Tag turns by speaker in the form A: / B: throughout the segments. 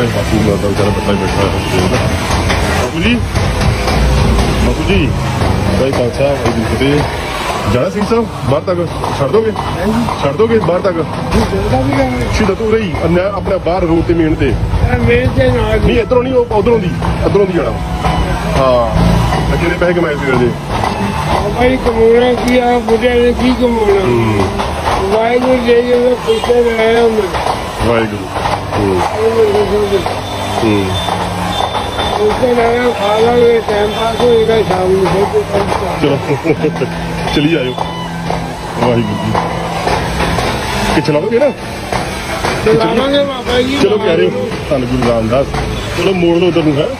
A: बापू मेरा बेचारा बच्चा बैठा है। बापू जी भाई खालसा वाहिगुरू फतेह। जाना सिंह साहब बाहर तक छड़ दोगे बाहर तक शहीद तू रही अपने बाहर रोड ते मेन ते नहीं इधरों नहीं उधरों दी जाना। हाँ कितने पैसे कमाए थे जी
B: भाई कमाना की आप बुढ़े ने की कमाना वाहिगुरू जी जो पैसे लगाया मैं
A: वाहिगुरू
B: उसके लगाया खा लो टाइम पास होएगा शाम में
A: चलो चलिए आयो वाहिगुरू जी कि चलाओगे ना
B: चलावांगे बाबा जी
A: चलो कह रहे हो धन गुरु रामदास चलो मोड़ लो उधर है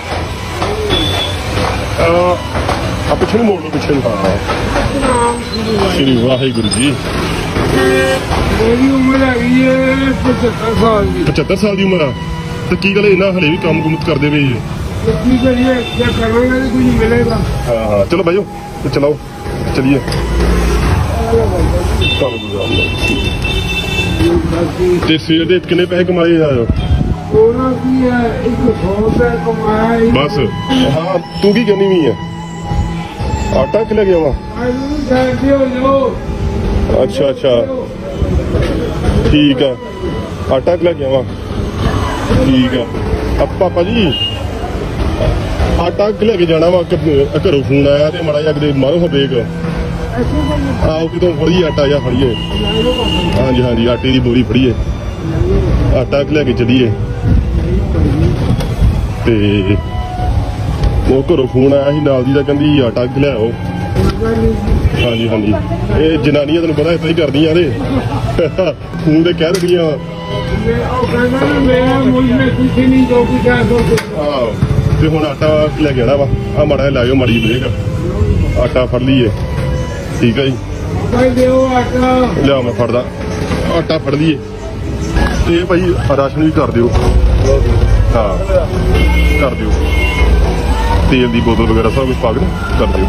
A: आप पिछले मोड़ लो पिछले हाँ श्री वाहिगुरू जी
B: मेरी उम्र है 75 साल की
A: 75 साल की उम्र है तो की गल इन्ना हले भी काम कुम करते पे
B: की करिए क्या करेंगे तो कुछ मिलेगा।
A: हाँ हाँ चलो भाइयों तो चलाओ चलिए सवेर के कितने पैसे कमाए आयो बस हाँ तू की करनी भी है आटा कि लगे वहाँ अच्छा अच्छा ठीक है आटा कि लगे वहाँ ठीक है अब पापा जी आटा कि लेके जाना वा घरों फोन आया तो माड़ा जा मारो हाँ बेग आओ कि फड़िए आटा या फड़िए हाँ जी आटे की बोरी फड़िए आटा लेके चलिए ते वो घरों फोन आया ही नाल दी कहती आटा ले आओ। हाँ जी ये जनानियां तेन पता इतना ही करदियां ने फोन ते कह दियां ते हुण आटा लेके आना वा आ माड़ा लाओ माड़ी ब्रेक आटा फड़ लीए ठीक है जी लिया मैं फड़दा आटा फड़ लीए ते भाई राशन भी कर दियो हाँ कर दियो तेल की बोतल वगैरह सब कुछ पा के कर दियो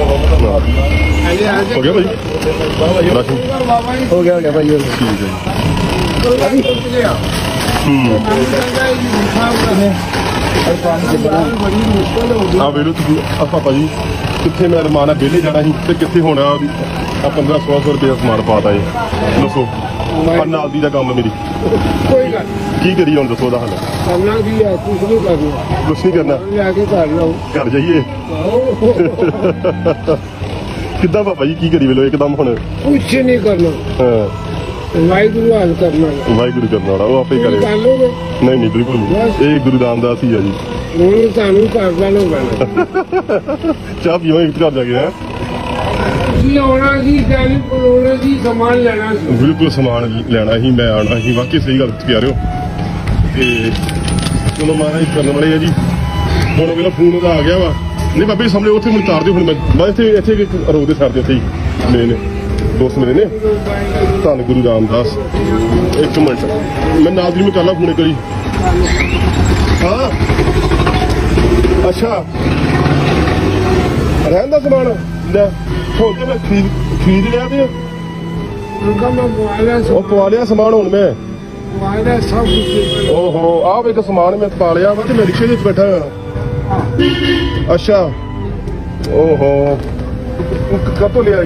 A: हो गया भाई राशन
B: हो गया भाई
A: ठीक है हाँ वेलो पापा जी कितने मैं रमान बेले जाना ही तो कितने होना 1500 रुपये समान पाता है दसो नाल दी काम मेरी की करिए हम दसो हल कुछ नहीं करना घर जाइए किदा पापा जी की करी वेलो एकदम हम
B: कुछ नहीं करना वाहिगुरू हाल करना
A: वाहिगुरू करना वो आपे करे नहीं बिल्कुल नहीं ये गुरु रामदास ही है जी चाह पियो घर जाके है बिल्कुल सामान लेना ही मैं आना ही वाकई सही गल कह रहे हो चलो महाराज करने वाले है जी हम मेरा फोन आ गया वा नहीं बाबे सामने उत्थे मैं उतार दो मैं इतने रोड के साइड से ही मेरे ने दोस्त मेरे ने धन गुरु रामदास एक मिनट मैं नाजरी में कर ला फोन करी हाँ अच्छा रहन का समान ले हो तो मैं खरीद लिया पवा लिया समान हूँ मैं ओहो आ एक समान मैं पा लिया वा मैं रिक्शे बैठा हुआ अच्छा ओहो कतों लिया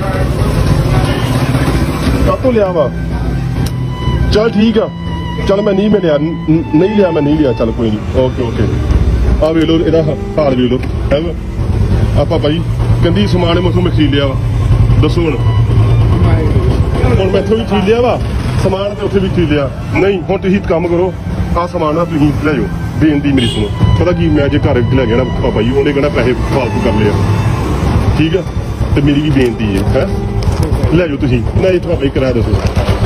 A: वा चल ठीक है चल मैं नहीं लिया मैं नहीं लिया चल कोई नहीं ओके ओके आ वे लो एदा हाल वे लो है आप भाई कहती समान मैं खरीद लिया वा दसो हूँ मैं इतों भी खरीद लिया वा समान तो उत्थे भी खरीद लिया नहीं हूँ तुम काम करो आ समान तुम ले जाओ बेनती मेरी सुनो पता कि मैं जो घर ले गया ना पापा जी उन्हें कहना पैसे फालतू कर लिया ठीक है तो मेरी भी बेनती है ले जाओ तुम ना ये पापा जी किराया दसो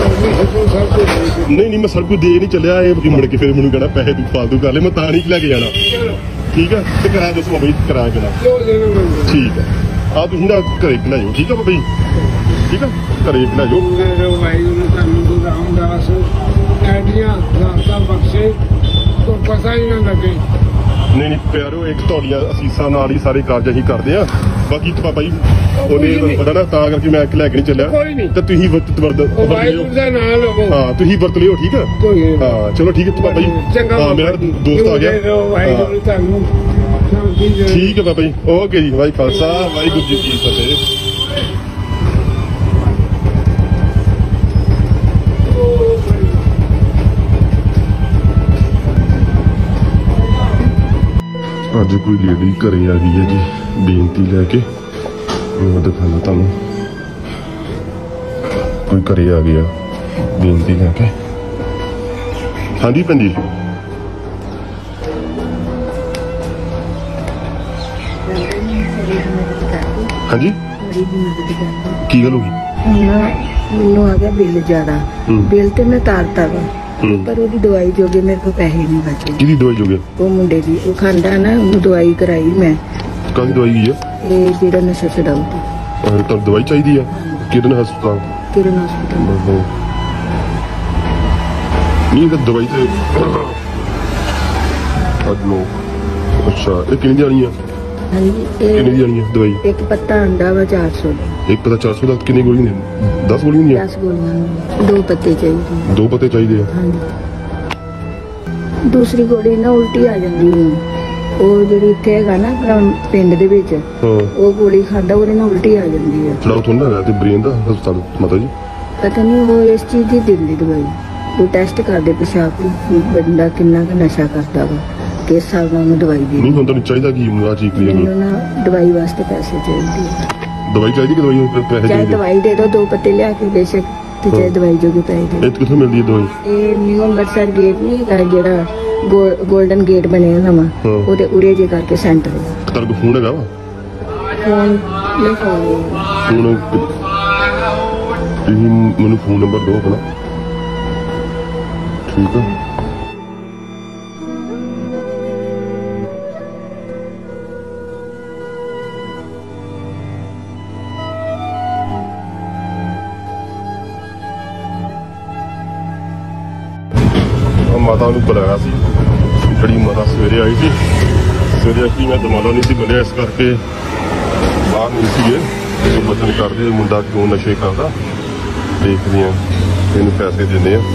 A: नहीं मैं सब कुछ दे नहीं चलिया ये मुड़ के फिर मैंने कहना पैसे तू फालतू कर ले मैं ता नहीं लेके जाना ठीक है तो किराया दसो बाबा जी किराया कितना ठीक है आ तुम ना घरे ले जाओ ठीक है बाबा जी ठीक है घरे ले जाओ बख्शे तो पता ही ना लगे नहीं ਪਿਆਰੋ ਇੱਕ ਤੁਹਾਡੀਆਂ ਅਸੀਸਾਂ ਨਾਲ ਹੀ ਸਾਰੇ ਕਾਰਜ ਅਸੀਂ ਕਰਦੇ ਆ। ਬਾਕੀ ਤਾਂ ਬਾਬਾ ਜੀ ਉਹਨੇ ਪਤਾ ਨਾ ਤਾਂ ਕਰਕੇ ਮੈਂ ਲੈ ਕੇ ਨਹੀਂ ਚੱਲਿਆ ਤੇ ਤੁਸੀਂ
B: ਵਾਹਿਗੁਰੂ ਦਾ ਨਾਮ ਲਵੋ।
A: ਹਾਂ ਤੁਸੀਂ ਵਰਤ ਲਿਓ ਠੀਕ ਆ। ਹਾਂ ਚਲੋ ਠੀਕ ਹੈ ਬਾਬਾ ਜੀ। ਹਾਂ ਮੇਰਾ ਦੋਸਤ ਆ ਗਿਆ।
B: ਵਾਹਿਗੁਰੂ ਤੁਹਾਨੂੰ ਸ਼ਾਂਤੀ ਦੇ।
A: ਠੀਕ ਹੈ ਬਾਬਾ ਜੀ ਓਕੇ ਜੀ। ਵਾਹਿ ਖਾਲਸਾ ਵਾਹਿਗੁਰੂ ਜੀ ਕੀ ਫਤਿਹ। ਅੱਜ ਕੋਈ ਲੇਡੀ ਘਰੇ ਆ ਗਈ ਹੈ ਜੀ ਬੇਨਤੀ ਲੈ ਕੇ। ਮੈਂ ਦਿਖਾਉਂਦਾ ਤੁਹਾਨੂੰ ਕੋਈ ਘਰੇ ਆ ਗਿਆ ਬੇਨਤੀ ਲੈ ਕੇ। ਹਾਂਜੀ ਭੈਣ ਜੀ ਹਾਂਜੀ ਕੀ ਗੱਲ ਹੋ ਗਈ?
C: ਮੈਨੂੰ ਆ ਗਿਆ ਬਿੱਲ ਜ਼ਿਆਦਾ। ਬਿੱਲ ਤੇ ਮੈਂ ਤਾਰਤਾ ਵਾ ਪਰ ਉਹਦੀ ਦਵਾਈ ਜੋਗੇ ਮੇਰੇ ਕੋਲ ਪੈਸੇ ਨਹੀਂ ਬਚੇ।
A: ਕਿਹਦੀ ਦਵਾਈ ਜੋਗੇ?
C: ਉਹ ਮੁੰਡੇ ਦੀ ਉਹ ਖਾਂਦਾ ਨਾ ਉਹਨੂੰ ਦਵਾਈ ਕਰਾਈ ਮੈਂ।
A: ਕਾਹਦੀ ਦਵਾਈ ਹੈ?
C: ਇਹ ਜਿਹੜਾ ਨਸ਼ਾ ਛਡਾਊ ਦੀ।
A: ਤੁਹਾਨੂੰ ਦਵਾਈ ਚਾਹੀਦੀ ਆ? ਕਿਹੜੇ ਹਸਪਤਾਲ?
C: ਕਿਰਨ ਹਸਪਤਾਲ।
A: ਨਹੀਂ ਤਾਂ ਦਵਾਈ ਤੇ ਅੱਜ ਲੋ। ਅੱਛਾ ਇਹ ਕਿੰਨੀ ਦੀ ਆਣੀ ਆ?
C: ਹਾਂਜੀ
A: ਕਿੰਨੀ ਦੀ ਆਣੀ ਆ ਦਵਾਈ?
C: ਇੱਕ ਪੱਤਾ ਆਂਦਾ ਵਾ 400 ਦਾ।
A: ਇੱਕ ਪਤਾ 400 ਦਾ ਕਿੰਨੀ ਗੋਲੀ ਨੇ? 10 ਗੋਲੀਆਂ ਨੇ?
C: 10 ਗੋਲੀਆਂ। 2 ਪੱਤੇ ਚਾਹੀਦੇ।
A: 2 ਪੱਤੇ ਚਾਹੀਦੇ ਆ।
C: ਹਾਂਜੀ ਦੂਸਰੀ ਗੋਲੀ ਨਾ ਉਲਟੀ ਆ ਜਾਂਦੀ ਹੈ। ਉਹ ਜਿਹੜੀ ਇੱਥੇ ਹੈਗਾ ਨਾ ਪਿੰਡ ਦੇ ਵਿੱਚ ਉਹ ਗੋਲੀ ਖਾਂਦਾ ਉਹਦੇ ਨਾਲ ਉਲਟੀ ਆ ਜਾਂਦੀ ਹੈ।
A: ਚਲਾਓ ਤੁਹਾਨੂੰ ਨਾ ਤੇ ਬ੍ਰੇਨ ਦਾ ਹਸਪਤਾਲ ਮਾਤਾ ਜੀ
C: ਪਤਾ ਨਹੀਂ ਉਹ ਇਸ ਚੀਜ਼ ਦੀ ਦਿੰਦੀ ਦਵਾਈ। ਉਹ ਟੈਸਟ ਕਰਦੇ ਪਿਸ਼ਾਬ ਦੀ ਬੰਦਾ ਕਿੰਨਾ ਕੁ ਨਸ਼ਾ ਕਰਦਾ ਵਾ ਕਿਸ ਹਿਸਾਬ ਨਾਲ ਉਹਨੂੰ ਦਵਾਈ ਦੇ।
A: ਨਹੀਂ ਹੁਣ ਤੁਹਾਨੂੰ ਚਾਹੀਦਾ ਕੀ ਮੁੰਡਾ ਚੀਕ ਲਈ?
C: ਮੈਨੂੰ ਨਾ ਦਵਾਈ ਵਾਸਤੇ ਪੈਸੇ ਚਾਹੀਦੇ।
A: ਦਵਾਈ ਚਾਹੀਦੀ ਕਿ ਦਵਾਈ ਪੈਸੇ
C: ਚਾਹੇ
A: ਚਾਹੀਦੇ?
C: ਦਵਾਈ ਦੇ ਦਿਓ 2 ਪੱਤੇ ਲਿਆ ਕੇ ਬੇਸ਼ੱਕ ਤੇ ਚਾਹੇ ਦਵਾਈ ਜੋਗੇ ਪੈਸੇ ਦੇ।
A: ਇਹ ਕਿੱਥੋਂ ਮਿਲਦੀ ਹੈ ਦਵਾਈ?
C: ਇਹ ਨਿਊ ਅੰਮ੍ਰਿਤਸਰ ਗੇਟ ਨਹੀਂ ਹੈਗਾ ਜਿਹੜਾ ਗੋਲਡਨ ਗੇਟ ਬਣਿਆ ਨਵਾਂ ਉਹਦੇ ਉਰੇ ਜੇ ਕਰਕੇ ਸੈਂਟਰ ਹੈ।
A: ਤੁਹਾਡੇ ਕੋਲ ਫੋਨ ਹੈਗਾ ਵਾ?
C: ਫੋਨ ਨਹੀਂ ਫੋਨ
A: ਫੋਨ ਤੁਸੀਂ ਮੈਨੂੰ ਫੋਨ ਨੰਬਰ ਦਿਓ ਆਪਣਾ ਠੀਕ ਆ। ਮਾਤਾ ਨੂੰ ਬੁਲਾਇਆ ਸੀ ਜਿਹੜੀ ਮਾਤਾ ਸਵੇਰੇ ਆਈ ਸੀ। ਸਵੇਰੇ ਅਸੀਂ ਮੈਂ ਦਮਾਲਾ ਨਹੀਂ ਸੀ ਮਿਲਿਆ ਇਸ ਕਰਕੇ ਬਾਹਰ ਨਹੀਂ ਸੀਗੇ। ਉਹ ਬਚਨ ਕਰਦੇ ਮੁੰਡਾ ਕਿਉਂ ਨਸ਼ੇ ਕਰਦਾ ਦੇਖਦੇ ਆ ਇਹਨੂੰ ਪੈਸੇ ਦਿੰਦੇ ਆ।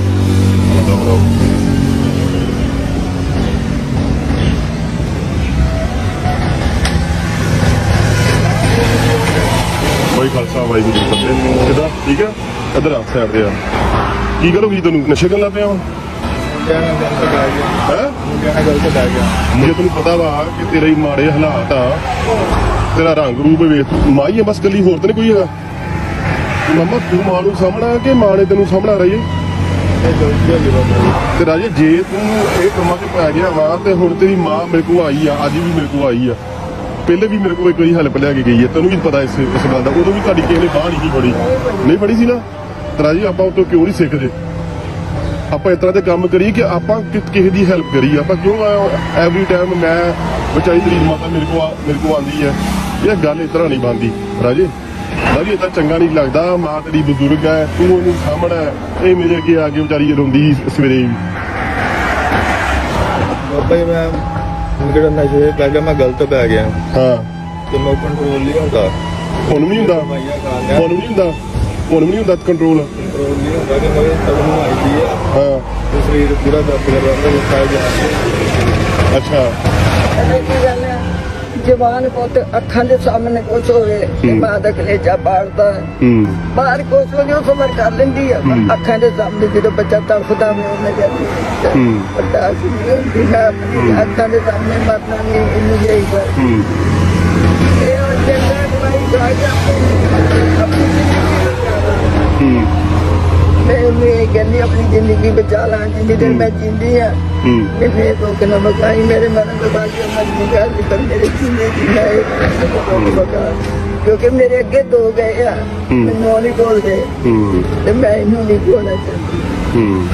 A: ਵਾਹਿ ਖਾਲਸਾ ਵਾਹਿਗੁਰੂ ਜੀ ਕੀ ਫਤਿਹ। ਕਿੱਦਾਂ ਠੀਕ ਆ? ਇੱਧਰ ਆ ਸਾਈਡ ਤੇ ਆ। ਕੀ ਗੱਲ ਹੋ ਗਈ ਤੈਨੂੰ? ਨਸ਼ੇ ਕਰਨ ਲੱਗ ਪਿਆ ਵਾ? ਜੇ ਤੈਨੂੰ ਪਤਾ ਵਾ ਕਿ ਤੇਰੇ ਹੀ ਮਾੜੇ ਹਾਲਾਤ ਆ ਤੇਰਾ ਰੰਗ ਰੂਪ ਵੇਖ ਮਾਈ ਆ ਬਸ ਗੱਲੀ ਹੋਰ ਤਾਂ ਨਹੀਂ ਕੋਈ ਹੈਗਾ। ਮੰਮਾ ਤੂੰ ਮਾਂ ਨੂੰ ਸਾਹਮਣਾ ਕਿ ਮਾਂ ਨੇ ਤੈਨੂੰ ਸਾਹਮਣਾ ਰਹੀ ਤੇ ਰਾਜੇ ਜੇ ਤੂੰ ਇਹ ਕੰਮਾਂ 'ਚ ਪੈ ਗਿਆ ਵਾ ਤੇ ਹੁਣ ਤੇਰੀ ਮਾਂ ਮੇਰੇ ਕੋਲ ਆਈ ਆ ਅੱਜ ਵੀ ਮੇਰੇ ਕੋਲ ਆਈ ਆ। ਪਹਿਲੇ ਵੀ ਮੇਰੇ ਕੋਲ ਇੱਕ ਵਾਰੀ ਹੈਲਪ ਲੈ ਕੇ ਗਈ ਹੈ। ਤੈਨੂੰ ਵੀ ਪਤਾ ਇਸ ਗੱਲ ਦਾ। ਉਦੋਂ ਵੀ ਤੁਹਾਡੀ ਕਿਸੇ ਨੇ ਬਾਂਹ ਨਹੀਂ ਫੜੀ ਨਹੀਂ ਫੜੀ ਸੀ ਨਾ। ਤੇ ਰਾਜੇ ਆਪਾਂ ਉਤੋਂ ਕਿਉਂ ਨਹੀਂ ਸਿੱਖਦੇ? ਆਪਾਂ ਇਸ ਤਰ੍ਹਾਂ ਦੇ ਕੰਮ ਕਰੀਏ ਕਿ ਆਪਾਂ ਕਿਸੇ ਦੀ ਹੈਲਪ ਕਰੀਏ। ਆਪਾਂ ਕਿਉਂ ਐਵਰੀ ਟਾਈਮ ਮੈਂ ਬਚਾਈ ਤੇਰੀ ਮਾਤਾ ਮੇਰੇ ਕੋਲ ਆਉਂਦੀ ਹੈ। ਇਹ ਗੱਲ ਇਸ ਤਰ੍ਹਾਂ ਨਹੀਂ ਬਣਦੀ ਰਾਜੇ। ਰਾਜੇ ਤਾਂ ਚੰਗਾ ਨਹੀਂ ਲੱਗਦਾ। ਮਾਂ ਤੇਰੀ ਬਜ਼ੁਰਗ ਹੈ ਤੂੰ ਉਹਨੂੰ ਸਾਹਮਣਾ। ਇਹ ਮੇਰੇ ਅੱਗੇ ਆ ਕੇ ਵਿਚਾਰੀ ਰੋਂਦੀ ਸਵੇਰੇ ਵੀ।
D: ਬਾਬਾ ਜੀ ਮੈਂ ਜਿਹੜਾ ਨਸ਼ੇ ਪੈ ਗਿਆ ਮੈਂ ਗਲਤ ਪੈ ਗਿਆ।
A: ਹਾਂ
D: ਤੇ ਮੈਂ ਕੰਟਰੋਲ ਨਹੀਂ ਹੁੰਦਾ।
A: ਹੁਣ ਵੀ ਹੁੰਦਾ? ਹੁਣ ਵੀ ਹੁੰਦਾ? ਹੁਣ ਵੀ ਨਹੀਂ ਹੁੰਦਾ ਕੰਟਰੋਲ?
D: ਕੰਟਰੋਲ ਨਹੀਂ ਹੁੰਦਾ ਕਿ ਮੇਰੇ ਤਬਨ ਨੂੰ ਆਈ ਦੀ ਹੈ।
A: ਹਾਂ
D: ਤੇ ਸਰੀਰ ਪੂਰਾ ਦਰਦ ਕਰ ਰਿਹਾ ਹੈ ਖਾਇਆ ਜਾ।
A: ਅੱਛਾ
C: ਜਵਾਨ ਪੁੱਤ ਅੱਖਾਂ ਦੇ ਸਾਹਮਣੇ ਕੁਛ ਹੋਵੇ ਤੇ ਮਾਂ ਦਾ ਕਲੇਜਾ ਪਾੜਦਾ ਹੈ। ਬਾਹਰ ਕੁਛ ਹੋ ਜੋ ਸਬਰ ਕਰ ਲੈਂਦੀ ਆ ਅੱਖਾਂ ਦੇ ਸਾਹਮਣੇ ਜਦੋਂ ਬੱਚਾ ਤੜਫਦਾ ਹੋਵੇ ਮੈਂ ਜਾਂਦੀ ਵੱਡਾ ਸੀ ਅੱਖਾਂ ਦੇ ਸਾਹਮਣੇ ਮਰਨਾ ਨਹੀਂ ਇਹਨੂੰ ਚਾਹੀਦਾ। ਇਹ ਉਹ ਚੰਗਾ ਦਵਾਈ ਖਾ ਕੇ ਮੈਂ ਕਹਿੰਦੀ ਆਪਣੀ ਜ਼ਿੰਦਗੀ ਬਚਾ ਲਾਂ ਜਿੰਨੀ ਦੇਰ ਮੈਂ ਜਿੰਦੀ ਆ। ਮੇਰੇ ਕੋਲ ਨਾ ਬਕਾਈ ਮੇਰੇ ਮਨ ਤੋਂ ਬਾਅਦ ਮਰਜ਼ੀ ਕਰ ਲਈ ਪਰ ਮੇਰੇ ਜੀਣੇ ਦੀ ਹੈ ਕਿਉਂਕਿ ਮੇਰੇ ਅੱਗੇ 2 ਗਏ ਆ ਮੈਨੂੰ ਨਹੀਂ ਬੋਲਦੇ ਤੇ ਮੈਂ ਇਹਨੂੰ ਨਹੀਂ ਬੋਲਣਾ ਚਾਹੁੰਦੀ।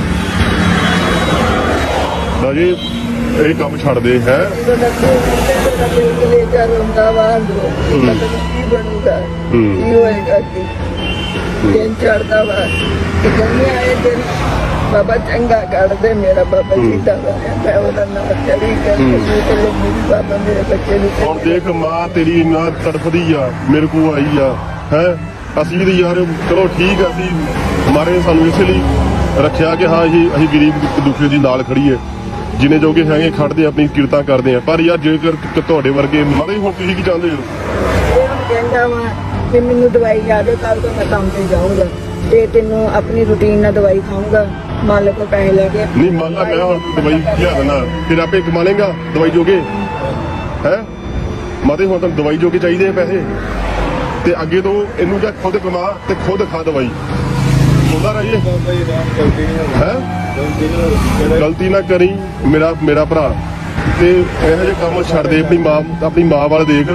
A: ਰਾਜੇ ਇਹ ਕੰਮ ਛੱਡ ਦੇ ਹੈ।
C: ਕਲੇਜਾ ਰੋਂਦਾ ਵਾ ਕੀ ਬਣੂਗਾ ਕੀ ਹੋਏਗਾ ਦਿਨ ਚੜਦਾ ਵਾ ਕਿ ਜੰਮੇ ਆਏ ਦਿਨ ਬਾਬਾ ਚੰਗਾ ਕੱਢਦੇ ਮੇਰਾ ਬਾਬਾ ਜੀਤਾ ਦਾ ਮੈਂ ਉਹਦਾ ਨਾਮ ਚੜੀ ਕਰ ਬਾਬਾ ਮੇਰੇ ਬੱਚੇ ਨੂੰ
A: ਹੁਣ ਦੇਖ ਮਾਂ ਤੇਰੀ ਨਾ ਤੜਫਦੀ ਆ ਮੇਰੇ ਕੋਲ ਆਈ ਆ ਹੈ ਅਸੀਂ ਵੀ ਯਾਰ ਚਲੋ ਠੀਕ ਆ ਅਸੀਂ ਮਾਰੇ ਨੇ ਸਾਨੂੰ ਇਸੇ ਲਈ ਰੱਖਿਆ ਕਿ ਹਾਂ ਅਸੀਂ ਗਰੀਬ ਦੁਖੀ ਦੀ ਨਾਲ ਖੜੀਏ ਜਿੰਨੇ ਜੋਗੇ ਹੈਗੇ ਖੜਦੇ ਆਪਣੀ ਕੀਰਤਾਂ ਕਰਦੇ ਆ ਪਰ ਯਾਰ ਜੇਕਰ ਤੁਹਾਡੇ ਵਰਗੇ ਮਾਰੇ ਹੁਣ ਤੁਸੀਂ ਕੀ ਚਾਹੁੰਦੇ ਹੋ
C: ਕਹਿੰਦਾ ਵਾ ਕਿ ਮੈਨੂੰ ਦਵਾਈ ਲਿਆ ਦੇ ਕੱਲ ਤੋਂ ਮੈਂ ਕੰਮ ਤੇ ਜਾਊਂਗਾ ਤੇ ਤੈਨੂੰ ਆਪਣੀ ਰੂਟੀਨ ਨਾਲ ਦਵਾਈ ਖਾਊਂਗਾ ਮਾਲਕ ਕੋਲ ਪੈਸੇ ਲੈ ਕੇ
A: ਨਹੀਂ ਮੰਨ ਲਾ ਮੈਂ ਹੁਣ ਦਵਾਈ ਲਿਆ ਦੇਣਾ ਫਿਰ ਆਪੇ ਕਮਾ ਲੇਗਾ ਦਵਾਈ ਜੋਗੇ ਹੈ ਮਾਤੇ ਹੁਣ ਤਾਂ ਦਵਾਈ ਜੋਗੇ ਚਾਹੀਦੇ ਆ ਪੈਸੇ ਤੇ ਅੱਗੇ ਤੋਂ ਇਹਨੂੰ ਜਾਂ ਖੁਦ ਕਮਾ ਤੇ ਖੁਦ ਖਾ ਦਵਾਈ ਹੁੰਦਾ ਰਹੀਏ ਹੈ ਗਲਤੀ ਨਾ ਕਰੀ ਮੇਰਾ ਭਰਾ ਤੇ ਇਹੋ ਜਿਹੇ ਕੰਮ ਛੱਡ ਦੇ ਆਪਣੀ ਮਾਂ ਵੱਲ ਦੇਖ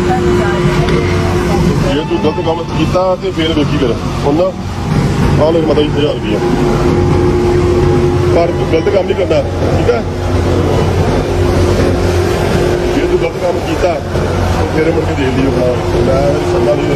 A: ਜੇ ਤੂੰ ਗਲਤ ਕੰਮ ਕੀਤਾ ਤੇ ਫੇਰ ਵੇਖੀ ਫਿਰ ਉਹਨਾਂ ਆਹ ਲੈ ਮਤਾ 1000 ਰੁਪਇਆ ਪਰ ਤੂੰ ਗਲਤ ਕੰਮ ਨਹੀਂ ਕਰਨਾ ਠੀਕ ਹੈ ਜੇ ਤੂੰ ਗਲਤ ਕੰਮ ਕੀਤਾ ਫਿਰ ਮੁੜ ਕੇ ਦੇਖ ਲਿਓ ਮੈਂ ਸੰਭਾ ਨਹੀਂ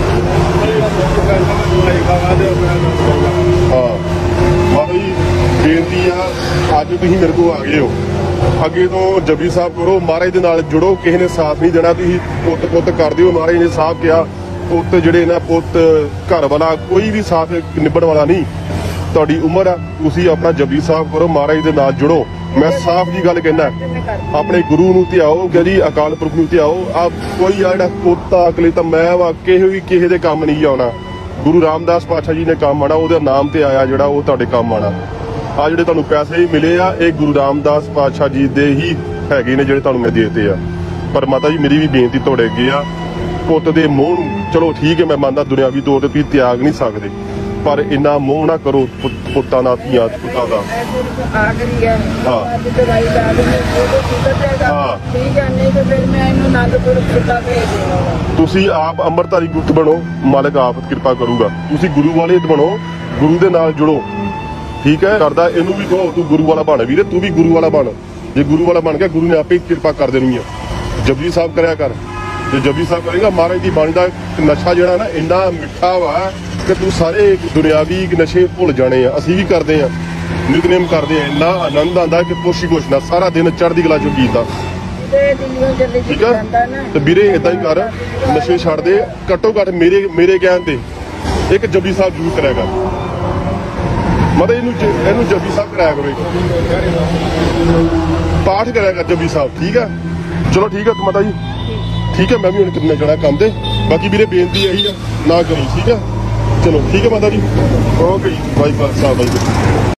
A: ਹਾਂ ਮਾਤਾ ਜੀ ਬੇਨਤੀ ਆ ਅੱਜ ਤੁਸੀਂ ਮੇਰੇ ਕੋਲ ਆ ਗਏ ਹੋ ਅੱਗੇ ਤੋਂ ਜਪਜੀ ਸਾਹਿਬ ਕਰੋ ਮਹਾਰਾਜ ਦੇ ਨਾਲ ਜੁੜੋ ਕਿਸੇ ਨੇ ਸਾਥ ਨਹੀਂ ਦੇਣਾ ਤੁਸੀਂ ਪੁੱਤ ਕਰ ਦਿਓ ਮਹਾਰਾਜ ਨੇ ਸਾਹਿਬ ਕਿਹਾ ਪੁੱਤ ਜਿਹੜੇ ਨਾ ਪੁੱਤ ਘਰ ਵਾਲਾ ਕੋਈ ਵੀ ਸਾਥ ਨਿਭਣ ਵਾਲਾ ਨਹੀਂ ਤੁਹਾਡੀ ਉਮਰ ਆ ਤੁਸੀਂ ਆਪਣਾ ਜਪਜੀ ਸਾਹਿਬ ਕਰੋ ਮਹਾਰਾਜ ਦੇ ਨਾਲ ਜੁੜੋ ਮੈਂ ਸਾਫ਼ ਜੀ ਗੱਲ ਕਹਿਣਾ ਆਪਣੇ ਗੁਰੂ ਨੂੰ ਧਿਆਓ ਜੀ ਅਕਾਲ ਪੁਰਖ ਨੂੰ ਧਿਆਓ ਆ ਕੋਈ ਜਿਹੜਾ ਪੋਤਾ ਅਕਲੇ ਤਾਂ ਮੈਂ ਵਾ ਕਿਸੇ ਦੇ ਕੰਮ ਨਹੀਂ ਆਉਣਾ ਗੁਰੂ ਰਾਮਦਾਸ ਪਾਤਸ਼ਾਹ ਜੀ ਨੇ ਕੰਮ ਆਣਾ ਉਹਦੇ ਨਾਮ ਤੇ ਆਇਆ ਜਿਹੜਾ ਉਹ ਤੁਹਾਡੇ ਕੰਮ ਆਣਾ ਆ ਜਿਹੜੇ ਤੁਹਾਨੂੰ ਪੈਸੇ ਮਿਲੇ ਆ ਇਹ ਗੁਰੂ ਰਾਮਦਾਸ ਪਾਤਸ਼ਾਹ ਜੀ ਦੇ ਹੀ ਹੈਗੇ ਨੇ ਜਿਹੜੇ ਤੁਹਾਨੂੰ ਮੈਂ ਦੇਤੇ ਆ ਪਰ ਮਾਤਾ ਜੀ ਮੇਰੀ ਵੀ ਬੇਨਤੀ ਤੁਹਾਡੇ ਅੱਗੇ ਆ ਪੁੱਤ ਦੇ ਮੋਹ ਨੂੰ ਚਲੋ ਠੀਕ ਹੈ ਮੈਂ ਮੰਨਦਾ ਦੁਨਿਆਵੀ ਤੌਰ ਤੇ ਤੁਸੀਂ ਤਿਆਗ ਨਹੀਂ ਸਕਦੇ ਪਰ ਇੰਨਾ ਮੋਹ ਨਾ ਕਰੋ ਪੁੱਤਾਂ ਦਾ ਧੀਆਂ ਪੁੱਤਾਂ ਦਾ
C: ਆਖਰੀ ਹੈ ਦਵਾਈ ਲਾ ਦੇ ਹਾਂ ਠੀਕ ਹੈ ਨਹੀਂ ਤੇ ਫਿਰ ਮੈਂ ਇਹਨੂੰ ਨਾਗਪੁਰ ਕਿੱਦਾਂ ਭੇਜ ਦੇਵਾਂਗਾ
A: ਤੁਸੀਂ ਆਪ ਅੰਮ੍ਰਿਤਧਾਰੀ ਗੁੱਟ ਬਣੋ ਮਾਲਕ ਆਪ ਕਿਰਪਾ ਕਰੂਗਾ ਤੁਸੀਂ ਗੁਰੂ ਵਾਲੇ ਬਣੋ ਗੁਰੂ ਦੇ ਨਾਲ ਜੁੜੋ ਠੀਕ ਹੈ ਕਰਦਾ ਇਹਨੂੰ ਵੀ ਕਹੋ ਤੂੰ ਗੁਰੂ ਵਾਲਾ ਬਣ ਵੀਰੇ ਤੂੰ ਵੀ ਗੁਰੂ ਵਾਲਾ ਬਣ ਜੇ ਗੁਰੂ ਵਾਲਾ ਬਣ ਗਿਆ ਗੁਰੂ ਨੇ ਆਪੇ ਕਿਰਪਾ ਕਰ ਦੇਣੀ ਆ ਜਪਜੀ ਸਾਹਿਬ ਕਰਿਆ ਕਰ ਜੇ ਜਪਜੀ ਸਾਹਿਬ ਕਰੇਗਾ ਮਹਾਰਾਜ ਦੀ ਬਾਣੀ ਦਾ ਨਸ਼ਾ ਜਿਹੜਾ ਨਾ ਇੰਨਾ ਮਿੱਠਾ ਵਾ ਕਿ ਤੂੰ ਸਾਰੇ ਦੁਨਿਆਵੀ ਨਸ਼ੇ ਭੁੱਲ ਜਾਣੇ ਆ ਅਸੀਂ ਵੀ ਕਰਦੇ ਆ ਨਿਤਨੇਮ ਕਰਦੇ ਆ ਇੰਨਾ ਆਨੰਦ ਆਉਂਦਾ ਕਿ ਪੁੱਛੀ ਕੁਛ ਨਾ ਸਾਰਾ ਦਿਨ ਚੜ੍ਹਦੀ ਕਲਾ ਚੋਂ ਕੀਤਾ ਠੀਕ ਆ ਤੇ ਵੀਰੇ ਏਦਾਂ ਹੀ ਕਰ ਨਸ਼ੇ ਛੱਡ ਦੇ ਘੱਟੋ ਘੱਟ ਮੇਰੇ ਕਹਿਣ ਤੇ ਇੱਕ ਜਪਜੀ ਸਾਹਿਬ ਜ਼ਰੂਰ ਕਰਿਆ ਕਰ ਮਤਲਬ ਇਹਨੂੰ ਜਪਜੀ ਸਾਹਿਬ ਕਰਾਇਆ ਕਰੋ ਪਾਠ ਕਰਿਆ ਕਰ ਜਪਜੀ ਸਾਹਿਬ ਠੀਕ ਆ ਚਲੋ ਠੀਕ ਆ ਮਾਤਾ ਜੀ ਠੀਕ ਹੈ ਮੈਂ ਵੀ ਹੁਣ ਕਿੰਨਾ ਜਾਣਾ ਕੰਮ ਤੇ ਬਾਕੀ ਵੀਰੇ ਬੇਨਤੀ ਇਹੀ ਆ ਨਾ ਕਰੀ ਠੀਕ ਆ ਚਲੋ ਠੀਕ ਹੈ ਮਾਤਾ ਜੀ ਓਕੇ ਜੀ ਬਾਈ ਸਾਹਿਬ ਬਾਈ